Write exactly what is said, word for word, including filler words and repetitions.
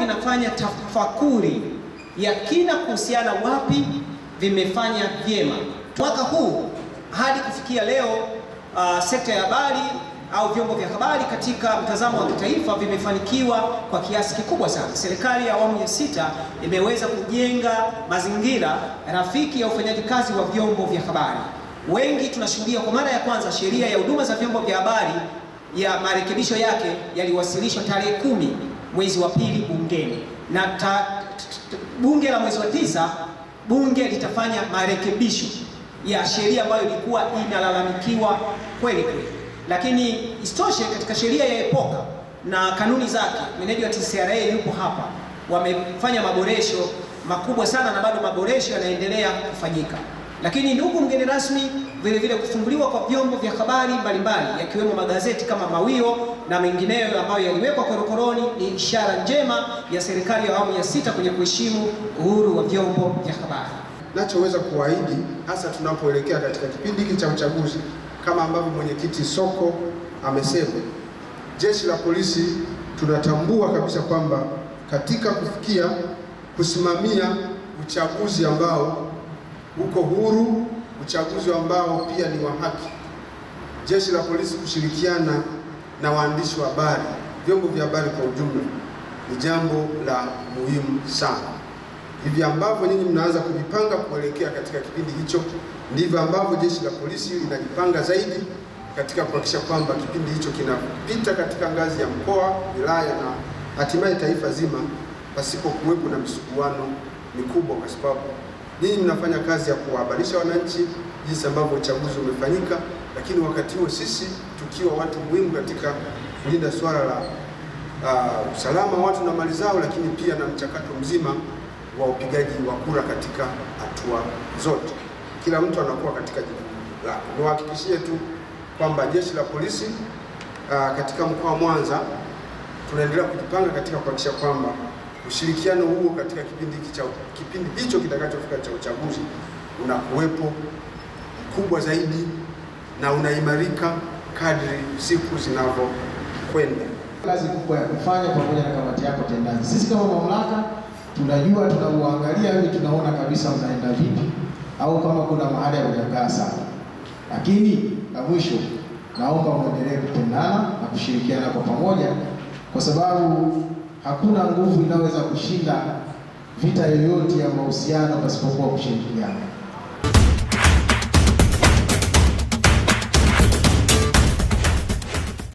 vinafanya tafakuri ya kina kuhusiana wapi vimefanya vyema. Mwaka huu hadi kufikia leo, uh, sekta ya habari au vyombo vya habari katika mtazamo wa kitaifa vimefanikiwa kwa kiasi kikubwa sana. Serikali ya awamu ya sita imeweza kujenga mazingira rafiki ya ufanyaji kazi wa vyombo vya habari. Wengi tunashuhudia kwa mara ya kwanza sheria ya huduma za vyombo vya habari ya marekebisho yake yaliwasilishwa tarehe kumi mwezi wa pili bungeni, na ta, bunge la mwezi wa tisa bunge litafanya marekebisho ya sheria ambayo ilikuwa inalalamikiwa kweli kweli. Lakini isitoshe, katika sheria ya epoka na kanuni zake, meneja wa T C R A yupo hapa, wamefanya maboresho makubwa sana na bado maboresho yanaendelea kufanyika. Lakini ndugu mgeni rasmi, vile vile kufunguliwa kwa vyombo vya habari mbalimbali yakiwemo magazeti kama Mawio na mengineyo ambayo yaliwekwa korokoroni ni ishara njema ya serikali ya awamu ya sita kwenye kuheshimu uhuru wa vyombo vya habari. Nachoweza kuahidi hasa tunapoelekea katika kipindi hiki cha uchaguzi, kama ambavyo mwenyekiti Soko amesema, jeshi la polisi tunatambua kabisa kwamba katika kufikia kusimamia uchaguzi ambao uko huru, uchaguzi ambao pia ni wa haki, jeshi la polisi kushirikiana na waandishi wa habari, vyombo vya habari kwa ujumla, ni jambo la muhimu sana. Hivi ambavyo nyinyi mnaanza kujipanga kuelekea katika kipindi hicho, ndivyo ambavyo jeshi la polisi linajipanga zaidi katika kuhakikisha kwamba kipindi hicho kinapita katika ngazi ya mkoa, wilaya na hatimaye taifa zima pasipo kuwepo na misuguano mikubwa, kwa sababu nyinyi mnafanya kazi ya kuwahabarisha wananchi jinsi ambavyo uchaguzi umefanyika, lakini wakati huo sisi tukiwa watu muhimu katika kulinda swala la uh, usalama wa watu na mali zao, lakini pia na mchakato mzima wa upigaji wa kura katika hatua zote. Kila mtu anakuwa katika jukumu lake. Niwahakikishie tu kwamba jeshi la polisi uh, katika mkoa wa Mwanza tunaendelea kujipanga katika kuhakikisha kwamba ushirikiano huo katika kipindi hiki cha kipindi hicho kitakachofika cha uchaguzi unakuwepo kubwa zaidi na unaimarika kadri siku zinavyokwenda. Kazi kubwa ya kufanya pamoja na kamati yako tendaji. Sisi kama mamlaka tunajua, tunauangalia hivi, tunaona kabisa unaenda vipi au kama kuna mahali ya kujakaa sana. Lakini la mwisho, naomba muendelee kupendana na kushirikiana kwa pamoja, kwa sababu hakuna nguvu inaweza kushinda vita yoyote ya mahusiano pasipokuwa kushirikiana.